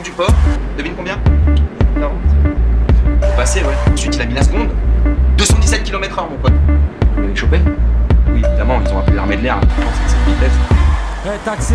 du port, devine combien? 40. Passé, ouais. Ensuite, il a mis la seconde. 217 km/h, mon pote. Vous l'avez chopé? Oui, évidemment, ils ont appelé l'armée de l'air. C'est cette vitesse. Hey, taxi.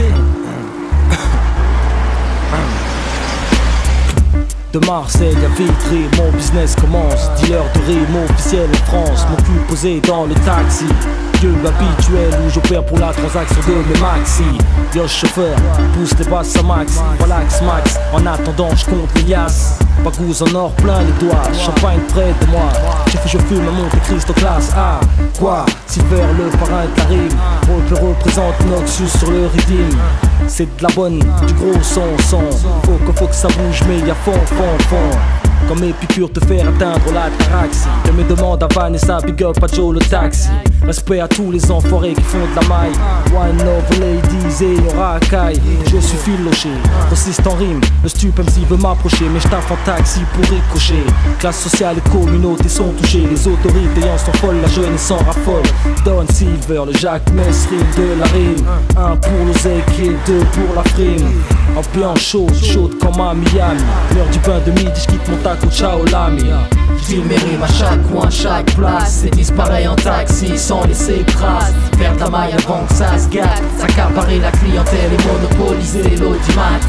De Marseille à Vitry, mon business commence. Dealer de rime officiel en France. Mon cul posé dans le taxi. Lieu habituel où j'opère pour la transaction de mes maxi. Yo chauffeur, pousse les basses à max. Relax max, en attendant je compte les liasses. Bagouze en or plein les doigts, champagne près de moi. Je fume à Monte Cristo classe A. Quoi? Silver le parrain de la rime. Rolpe représente Noxus sur le rythme. C'est de la bonne, du gros son. Faut que ça bouge mais y'a fond. Comme Épicure te faire atteindre la taraxie. Je me demande à Vanessa, big up à Joe le taxi. Respect à tous les enfoirés qui font de la maille. One of ladies et on racaille. Je suis filoché, consiste en rime. Le stup MC veut m'approcher, mais je taffe en taxi pour ricocher. Classe sociale et communauté sont touchées. Les autorités en sont folles, la jeunesse s'en raffole. Don Silver, le Jacques Messrine de la rime. Un pour l'oseille et deux pour la frime. Ambiance chaude comme à Miami. L'heure du pain de midi, j'quitte mon taco, ciao l'ami. J'dis mes rimes à chaque coin, chaque place. Et disparaît en taxi sans laisser trace. Faire de la maille avant que ça se gâte. S'accaparer la clientèle et monopoliser l'audimat.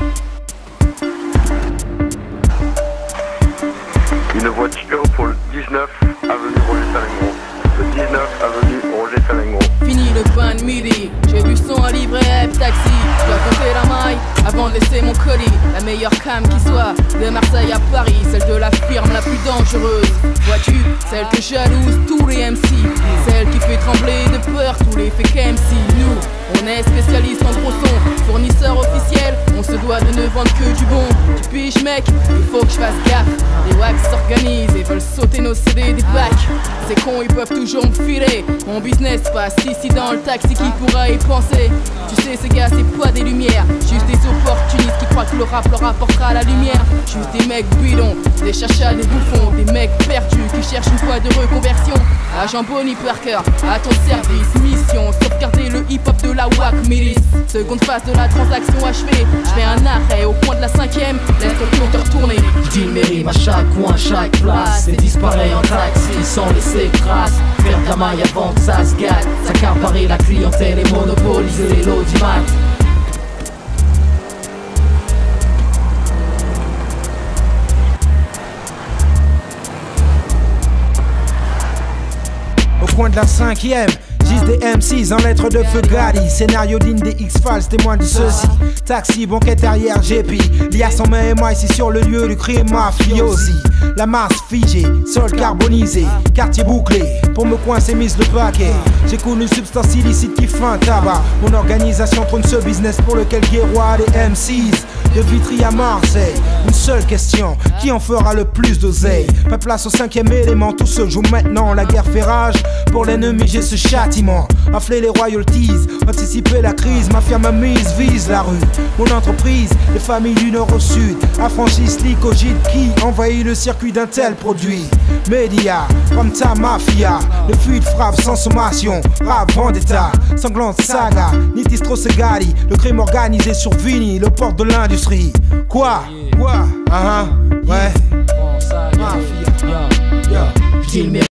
Une voiture pour le 19 avenue Roger Salengro. Le 19 avenue Roger Salengro. Fini le pain de midi, j'ai vu son livret F taxi. Je dois compter la maille avant de laisser mon colis. La meilleure cam qui soit, de Marseille à Paris. Celle de la firme la plus dangereuse. Vois-tu, celle que jalouse tous les MC. Celle qui fait trembler de peur tous les fake MC. Nous, on est spécialistes en gros son, fournisseur officiel. On se doit de ne vendre que du bon. Tu piges mec, il faut que je fasse gaffe. Les wax s'organisent et veulent sauter nos CD des bacs. Ces cons ils peuvent toujours me filer. Mon business passe ici dans le taxi, qui pourra y penser? Tu sais ces gars c'est pas des lumières, juste des opportunistes qui croient que le rap leur apportera la lumière. Juste des mecs bidons, des chachas, des bouffons, des mecs perdus qui cherchent une voie de reconversion. Agent Bonnie Parker, à ton service, mission, sauvegarder le hip-hop de la WAC milice. Seconde phase de la transaction achevée, je fais un arrêt au coin de la 5ème, laisse le compteur tourner. J'dis mes rimes à chaque coin, chaque place. Et disparaît en taxi sans laisser trace. Faire de la maille avant que ça se gâte. S'accaparer la clientèle et monopoliser l'audimat. Au coin de la 5ème, gisent des MCs en lettres de feu Gali. Scénario digne des X-Files témoigne de ceci. Taxi, banquette arrière, GP. Lias en main et moi ici sur le lieu du crime mafiosi. La masse figée, sol carbonisé, quartier bouclé. Pour me coincer mise le paquet. J'ai connu substance illicite qui fait un tabac. Mon organisation trône ce business pour lequel guerroie les MCs. De Vitry à Marseille, une seule question, qui en fera le plus d'oseille? Pas place au 5ème élément, tout se joue maintenant. La guerre fait rage, pour l'ennemi j'ai ce châtiment. Enfler les royalties, anticiper la crise. Ma firme mise vise la rue, mon entreprise, les familles du nord au sud. Affranchissent l'icogite qui envahit le circuit d'un tel produit. Média, comme ta mafia, le fuite frappe sans sommation. Rap vendetta, sanglante saga, Nitistro Segali. Le crime organisé sur Vini, le port de l'industrie. Quoi? Ouais. J'dis le